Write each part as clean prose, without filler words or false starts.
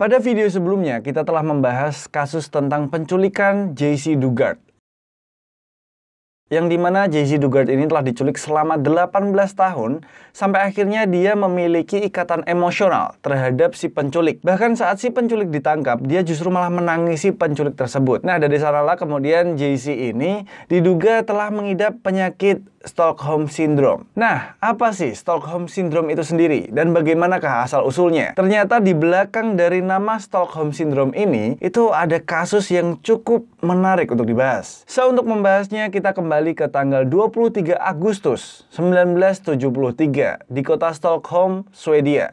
Pada video sebelumnya, kita telah membahas kasus tentang penculikan JC Dugard. Yang dimana JC Dugard ini telah diculik selama 18 tahun, sampai akhirnya dia memiliki ikatan emosional terhadap si penculik. Bahkan saat si penculik ditangkap, dia justru malah menangisi penculik tersebut. Nah, dari sanalah kemudian JC ini diduga telah mengidap penyakit Stockholm Syndrome. Nah, apa sih Stockholm Syndrome itu sendiri? Dan bagaimanakah asal-usulnya? Ternyata di belakang dari nama Stockholm Syndrome ini, itu ada kasus yang cukup menarik untuk dibahas. Untuk membahasnya, kita kembali ke tanggal 23 Agustus 1973 di kota Stockholm, Swedia.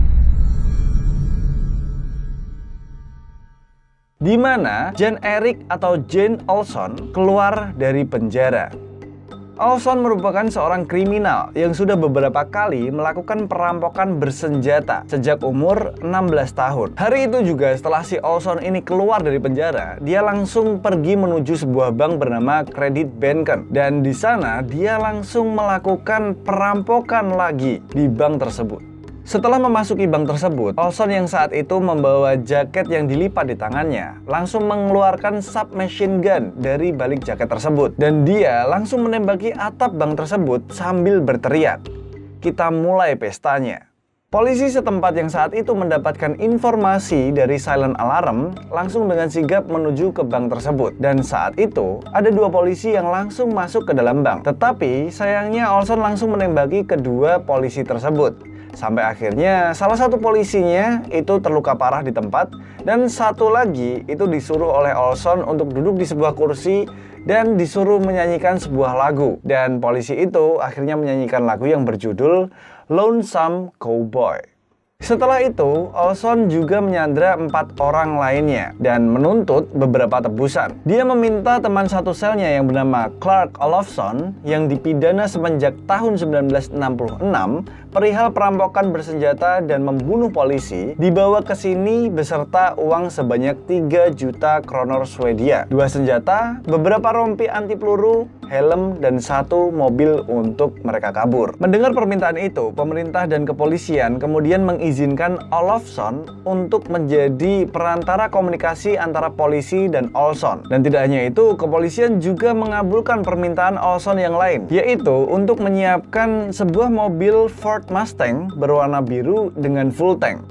Di mana Jan Erik atau Jan Olsson keluar dari penjara. Olsson merupakan seorang kriminal yang sudah beberapa kali melakukan perampokan bersenjata sejak umur 16 tahun. Hari itu juga setelah si Olsson ini keluar dari penjara, dia langsung pergi menuju sebuah bank bernama Credit Banken. Dan di sana dia langsung melakukan perampokan lagi di bank tersebut. Setelah memasuki bank tersebut, Olsson yang saat itu membawa jaket yang dilipat di tangannya langsung mengeluarkan submachine gun dari balik jaket tersebut. Dan dia langsung menembaki atap bank tersebut sambil berteriak, "Kita mulai pestanya." Polisi setempat yang saat itu mendapatkan informasi dari silent alarm langsung dengan sigap menuju ke bank tersebut. Dan saat itu ada dua polisi yang langsung masuk ke dalam bank. Tetapi sayangnya Olsson langsung menembaki kedua polisi tersebut. Sampai akhirnya salah satu polisinya itu terluka parah di tempat, dan satu lagi itu disuruh oleh Olsson untuk duduk di sebuah kursi dan disuruh menyanyikan sebuah lagu. Dan polisi itu akhirnya menyanyikan lagu yang berjudul Lonesome Cowboy. Setelah itu, Olsson juga menyandra 4 orang lainnya dan menuntut beberapa tebusan. Dia meminta teman satu selnya yang bernama Clark Olofsson yang dipidana semenjak tahun 1966 perihal perampokan bersenjata dan membunuh polisi dibawa ke sini beserta uang sebanyak 3 juta kronor Swedia, 2 senjata, beberapa rompi anti peluru, helm, dan 1 mobil untuk mereka kabur. Mendengar permintaan itu, pemerintah dan kepolisian kemudian mengizinkan Olofsson untuk menjadi perantara komunikasi antara polisi dan Olsson. Dan tidak hanya itu, kepolisian juga mengabulkan permintaan Olsson yang lain, yaitu untuk menyiapkan sebuah mobil Ford Mustang berwarna biru dengan full tank.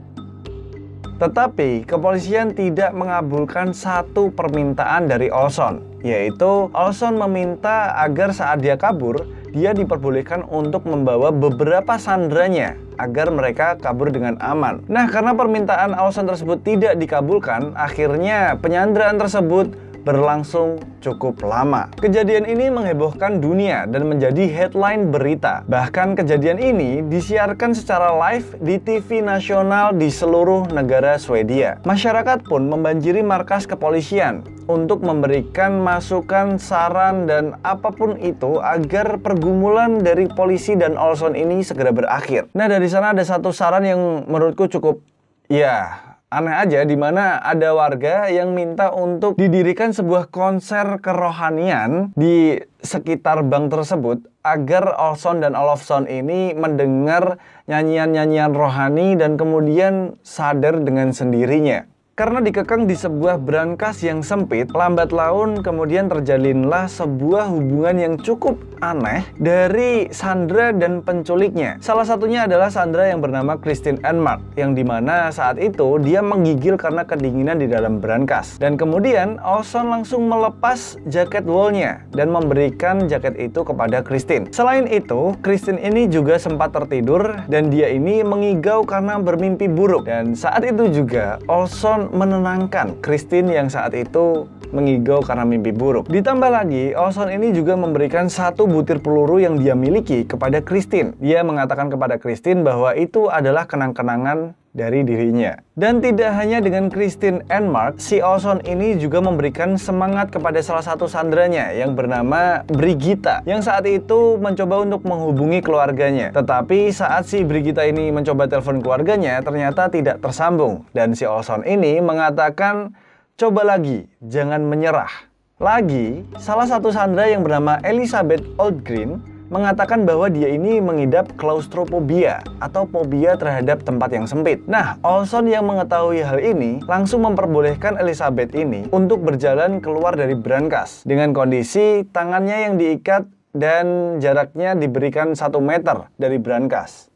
Tetapi kepolisian tidak mengabulkan satu permintaan dari Olsson, yaitu Olsson meminta agar saat dia kabur, dia diperbolehkan untuk membawa beberapa sandranya agar mereka kabur dengan aman. Nah, karena permintaan Olsson tersebut tidak dikabulkan, akhirnya penyanderaan tersebut berlangsung cukup lama. Kejadian ini menghebohkan dunia dan menjadi headline berita. Bahkan kejadian ini disiarkan secara live di TV nasional di seluruh negara Swedia. Masyarakat pun membanjiri markas kepolisian untuk memberikan masukan, saran, dan apapun itu agar pergumulan dari polisi dan Olsson ini segera berakhir. Nah, dari sana ada satu saran yang menurutku cukup aneh aja, dimana ada warga yang minta untuk didirikan sebuah konser kerohanian di sekitar bank tersebut agar Olsson dan Olofsson ini mendengar nyanyian-nyanyian rohani dan kemudian sadar dengan sendirinya. Karena dikekang di sebuah brankas yang sempit, lambat laun kemudian terjalinlah sebuah hubungan yang cukup aneh dari Sandra dan penculiknya. Salah satunya adalah Sandra yang bernama Kristin Enmark, yang dimana saat itu dia menggigil karena kedinginan di dalam brankas. Dan kemudian Olsson langsung melepas jaket woolnya dan memberikan jaket itu kepada Kristin. Selain itu, Kristin ini juga sempat tertidur dan dia ini mengigau karena bermimpi buruk. Dan saat itu juga Olsson menenangkan Kristin yang saat itu mengigau karena mimpi buruk. Ditambah lagi, Olsson ini juga memberikan 1 butir peluru yang dia miliki kepada Kristin. Dia mengatakan kepada Kristin bahwa itu adalah kenang-kenangan dari dirinya. Dan tidak hanya dengan Kristin Enmark, si Olsson ini juga memberikan semangat kepada salah satu sandranya yang bernama Brigitta, yang saat itu mencoba untuk menghubungi keluarganya. Tetapi saat si Brigitta ini mencoba telepon keluarganya, ternyata tidak tersambung. Dan si Olsson ini mengatakan, "Coba lagi, jangan menyerah." Lagi, salah satu sandra yang bernama Elizabeth Oldgren mengatakan bahwa dia ini mengidap klaustrofobia atau fobia terhadap tempat yang sempit. Nah, Olson yang mengetahui hal ini langsung memperbolehkan Elizabeth ini untuk berjalan keluar dari brankas dengan kondisi tangannya yang diikat dan jaraknya diberikan 1 meter dari brankas.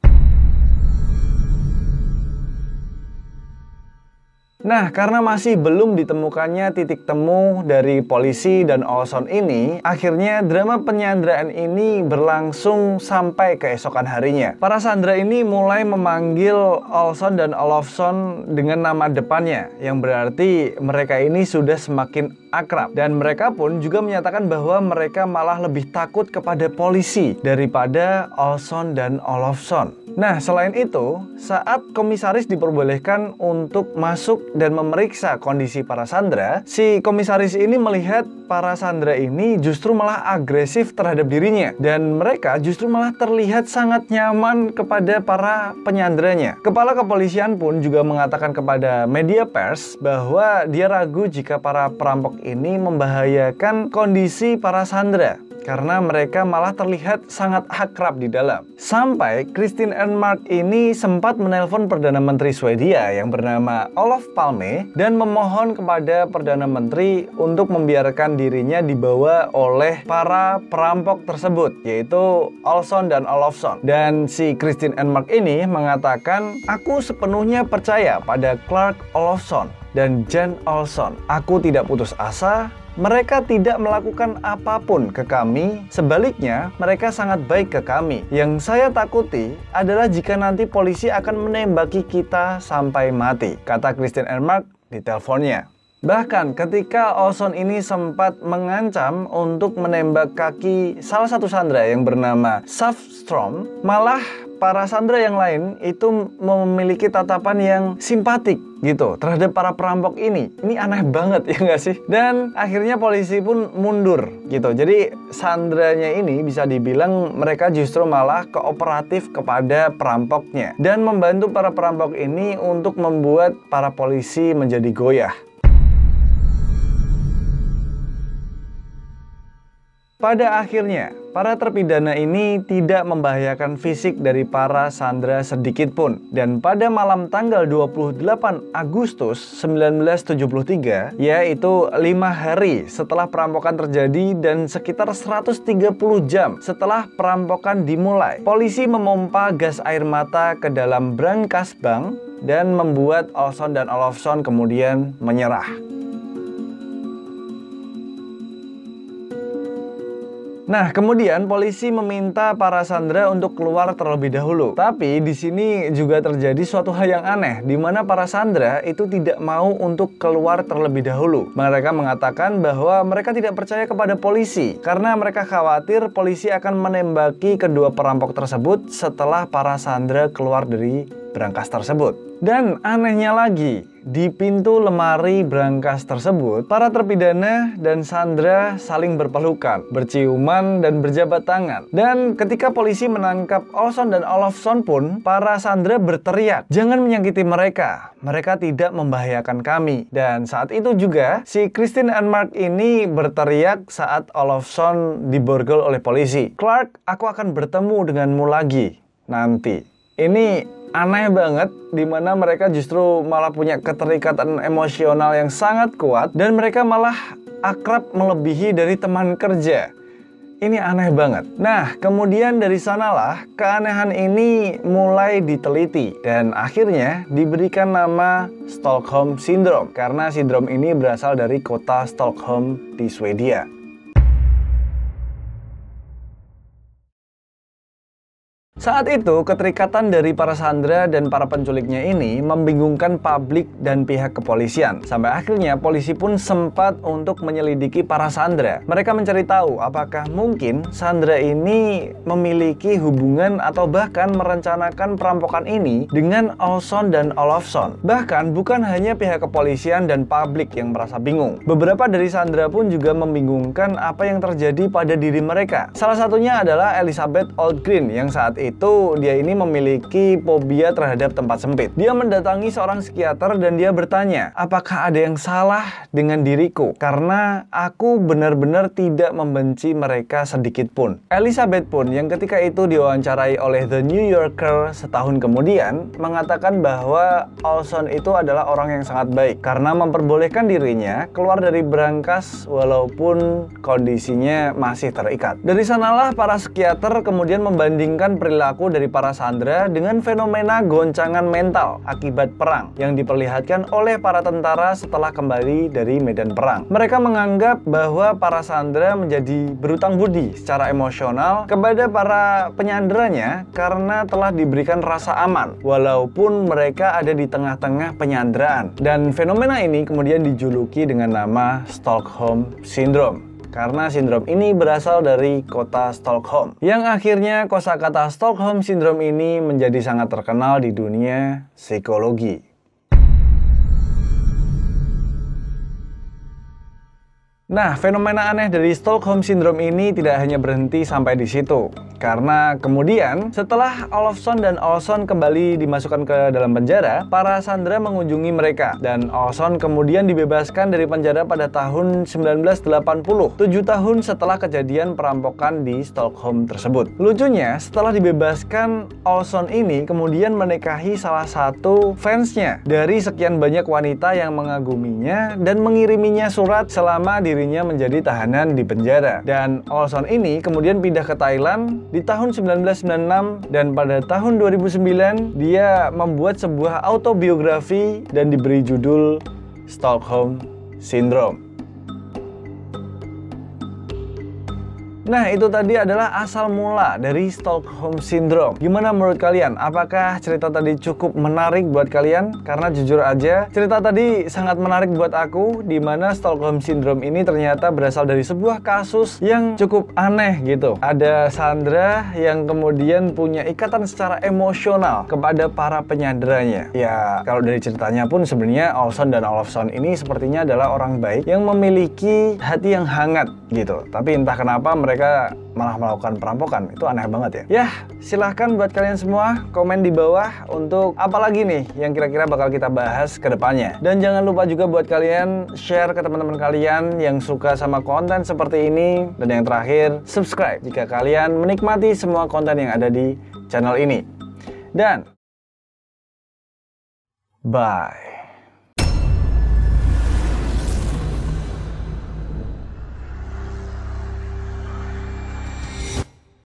Nah, karena masih belum ditemukannya titik temu dari polisi dan Olson ini, akhirnya drama penyanderaan ini berlangsung sampai keesokan harinya. Para sandera ini mulai memanggil Olson dan Olofsson dengan nama depannya, yang berarti mereka ini sudah semakin akrab. Dan mereka pun juga menyatakan bahwa mereka malah lebih takut kepada polisi daripada Olson dan Olofsson. Nah, selain itu, saat komisaris diperbolehkan untuk masuk dan memeriksa kondisi para sandera, si komisaris ini melihat para sandera ini justru malah agresif terhadap dirinya, dan mereka justru malah terlihat sangat nyaman kepada para penyanderanya. Kepala kepolisian pun juga mengatakan kepada media pers bahwa dia ragu jika para perampok ini membahayakan kondisi para sandera, karena mereka malah terlihat sangat akrab di dalam. Sampai Kristin Enmark ini sempat menelpon Perdana Menteri Swedia yang bernama Olof Palme dan memohon kepada Perdana Menteri untuk membiarkan dirinya dibawa oleh para perampok tersebut, yaitu Olson dan Olofsson. Dan si Kristin Enmark ini mengatakan, "Aku sepenuhnya percaya pada Clark Olofsson dan Jan Olson. Aku tidak putus asa. Mereka tidak melakukan apapun ke kami, sebaliknya mereka sangat baik ke kami. Yang saya takuti adalah jika nanti polisi akan menembaki kita sampai mati," kata Kristin Enmark di teleponnya. Bahkan ketika Olson ini sempat mengancam untuk menembak kaki salah satu sandera yang bernama Safstrom, malah para sandera yang lain itu memiliki tatapan yang simpatik gitu terhadap para perampok ini. Ini aneh banget, ya nggak sih? Dan akhirnya polisi pun mundur gitu. Jadi sanderanya ini bisa dibilang mereka justru malah kooperatif kepada perampoknya dan membantu para perampok ini untuk membuat para polisi menjadi goyah. Pada akhirnya, para terpidana ini tidak membahayakan fisik dari para sandera sedikit pun. Dan pada malam tanggal 28 Agustus 1973, yaitu 5 hari setelah perampokan terjadi dan sekitar 130 jam setelah perampokan dimulai, polisi memompa gas air mata ke dalam brankas bank dan membuat Olson dan Olofsson kemudian menyerah. Nah, kemudian polisi meminta para sandera untuk keluar terlebih dahulu. Tapi di sini juga terjadi suatu hal yang aneh, di mana para sandera itu tidak mau untuk keluar terlebih dahulu. Mereka mengatakan bahwa mereka tidak percaya kepada polisi karena mereka khawatir polisi akan menembaki kedua perampok tersebut setelah para sandera keluar dari brankas tersebut. Dan anehnya lagi, di pintu lemari brankas tersebut, para terpidana dan sandera saling berpelukan, berciuman, dan berjabat tangan. Dan ketika polisi menangkap Olson dan Olofsson pun, para sandera berteriak, "Jangan menyakiti mereka, mereka tidak membahayakan kami." Dan saat itu juga, si Kristin Enmark ini berteriak saat Olofsson diborgol oleh polisi, "Clark, aku akan bertemu denganmu lagi nanti." Ini aneh banget, dimana mereka justru malah punya keterikatan emosional yang sangat kuat dan mereka malah akrab melebihi dari teman kerja. Ini aneh banget. Nah, kemudian dari sanalah keanehan ini mulai diteliti dan akhirnya diberikan nama Stockholm Syndrome karena sindrom ini berasal dari kota Stockholm di Swedia. Saat itu, keterikatan dari para sandera dan para penculiknya ini membingungkan publik dan pihak kepolisian. Sampai akhirnya polisi pun sempat untuk menyelidiki para sandera. Mereka mencari tahu apakah mungkin sandera ini memiliki hubungan atau bahkan merencanakan perampokan ini dengan Olson dan Olofsson. Bahkan bukan hanya pihak kepolisian dan publik yang merasa bingung. Beberapa dari sandera pun juga membingungkan apa yang terjadi pada diri mereka. Salah satunya adalah Elizabeth Oldgren yang saat itu dia ini memiliki fobia terhadap tempat sempit. Dia mendatangi seorang psikiater dan dia bertanya, apakah ada yang salah dengan diriku? Karena aku benar-benar tidak membenci mereka sedikit pun. Elizabeth pun yang ketika itu diwawancarai oleh The New Yorker setahun kemudian mengatakan bahwa Olson itu adalah orang yang sangat baik karena memperbolehkan dirinya keluar dari brankas walaupun kondisinya masih terikat. Dari sanalah para psikiater kemudian membandingkan perilaku dari para sandera dengan fenomena goncangan mental akibat perang yang diperlihatkan oleh para tentara setelah kembali dari medan perang. Mereka menganggap bahwa para sandera menjadi berutang budi secara emosional kepada para penyanderanya karena telah diberikan rasa aman walaupun mereka ada di tengah-tengah penyanderaan. Dan fenomena ini kemudian dijuluki dengan nama Stockholm Syndrome. Karena sindrom ini berasal dari kota Stockholm. Yang akhirnya kosakata Stockholm Syndrome ini menjadi sangat terkenal di dunia psikologi. Nah, fenomena aneh dari Stockholm Syndrome ini tidak hanya berhenti sampai di situ. Karena kemudian setelah Olofsson dan Olsson kembali dimasukkan ke dalam penjara, para sandera mengunjungi mereka. Dan Olsson kemudian dibebaskan dari penjara pada tahun 1980, 7 tahun setelah kejadian perampokan di Stockholm tersebut. Lucunya, setelah dibebaskan, Olsson ini kemudian menikahi salah satu fansnya dari sekian banyak wanita yang mengaguminya dan mengiriminya surat selama dirinya menjadi tahanan di penjara. Dan Olsson ini kemudian pindah ke Thailand di tahun 1996 dan pada tahun 2009 dia membuat sebuah autobiografi dan diberi judul Stockholm Syndrome. Nah, itu tadi adalah asal mula dari Stockholm Syndrome. Gimana menurut kalian? Apakah cerita tadi cukup menarik buat kalian? Karena jujur aja, cerita tadi sangat menarik buat aku, di mana Stockholm Syndrome ini ternyata berasal dari sebuah kasus yang cukup aneh gitu. Ada sandera yang kemudian punya ikatan secara emosional kepada para penyanderanya. Ya, kalau dari ceritanya pun sebenarnya Olsson dan Olofsson ini sepertinya adalah orang baik yang memiliki hati yang hangat gitu. Tapi entah kenapa mereka malah melakukan perampokan. Itu aneh banget ya. Yah, silahkan buat kalian semua komen di bawah untuk apa lagi nih yang kira-kira bakal kita bahas ke depannya. Dan jangan lupa juga buat kalian share ke teman-teman kalian yang suka sama konten seperti ini. Dan yang terakhir, subscribe jika kalian menikmati semua konten yang ada di channel ini. Dan bye.